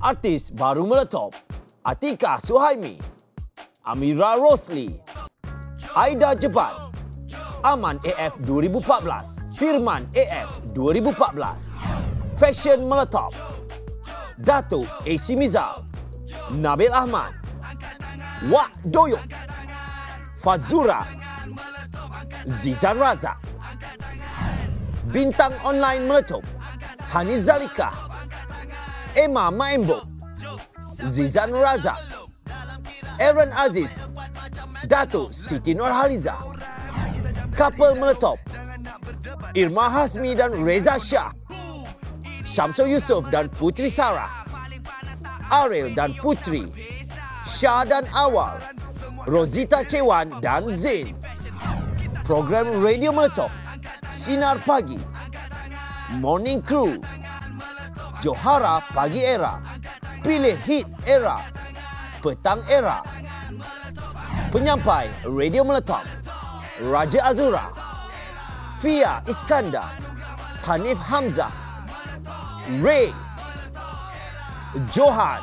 Artis baru meletop, Atika Suhaimi, Amira Rosli, Aida Jebat, Aman AF 2014, Firman AF 2014. Fashion meletop, Datuk AC Mizal, Nabil Ahmad, Wak Doyok, Fazura, Zizan Razak. Bintang online meletop, Hani Zalika, Emma Maembo, Zizan Razak, Aaron Aziz, Datuk Siti Nurhaliza. Couple meletop, Irma Hasmi dan Reza Shah, Syamsul Yusof dan Putri Sarah, Ariel dan Putri, Shah dan Awal, Rosita Cewan dan Zain. Program radio meletop, Sinar Pagi, Morning Crew, Johara Pagi Era, Pilih Hit Era, Petang Era. Penyampai radio meletop, Raja Azura, Fia Iskandar, Hanif Hamzah, Ray, Johan.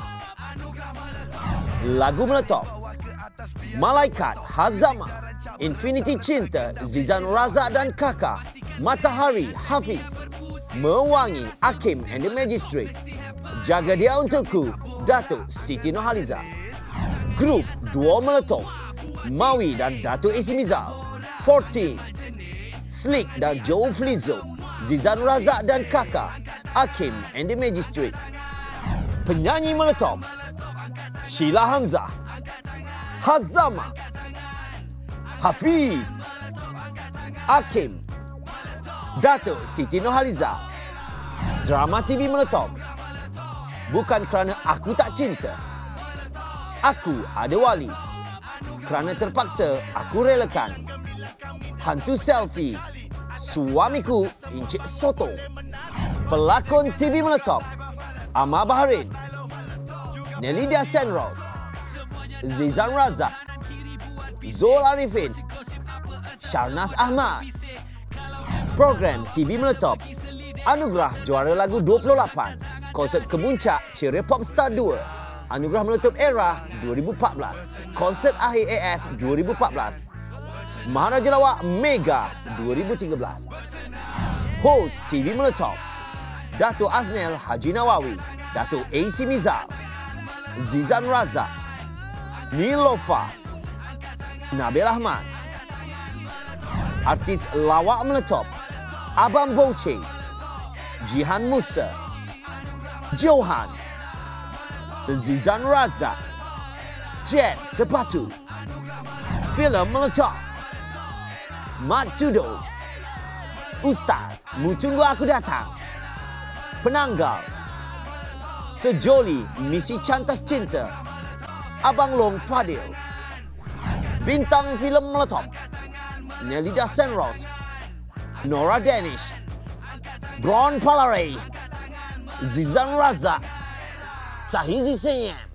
Lagu meletop, Malaikat Hazama, Infinity Cinta Zizan Razak dan Kakak, Matahari Hafiz, Mewangi Hakim and the Magistrate, Jaga Dia Untukku Datuk Siti Nurhaliza. Grup Duo meletop, Mawi dan Datuk AC Mizal, 14, Slick dan Joe Flizzo, Zizan Razak dan Kakak, Hakim and the Magistrate. Penyanyi meletop, Sheila Hamzah, Hazama, Hafiz, Hakim, Datuk Siti Nurhaliza. Drama TV meletop, Bukan Kerana Aku Tak Cinta, Aku Ada Wali, Kerana Terpaksa Aku Relakan, Hantu Selfie, Suamiku Encik Soto. Pelakon TV meletop, Amar Bahrain, Nelidia Senros, Zizan Razak, Zul Arifin, Sharnas Ahmad. Program TV meletop, Anugerah Juara Lagu 28, Konsert Kemuncak Ceria Popstar 2, Anugerah MeleTOP ERA 2014, Konsert Akhir AF 2014, Maharaja Lawak Mega 2013. Host TV meletop, Datuk Aznel Haji Nawawi, Datuk AC Mizal, Zizan Razak, Nilofa, Nabil Ahmad. Artis lawak meletop, Abang Boce, Jihan Musa, Johan, Zizan Razak, Jet Sepatu. Filem meletop, Mat Tudo, Ustaz Mucunggu Aku Datang, Penanggal, Sejoli Misi Cantas Cinta, Abang Long Fadil. Bintang filem meletop, Nelida Senros, Nora Danish, Bron Palare, Zizan Razak, Sahizi Senyap.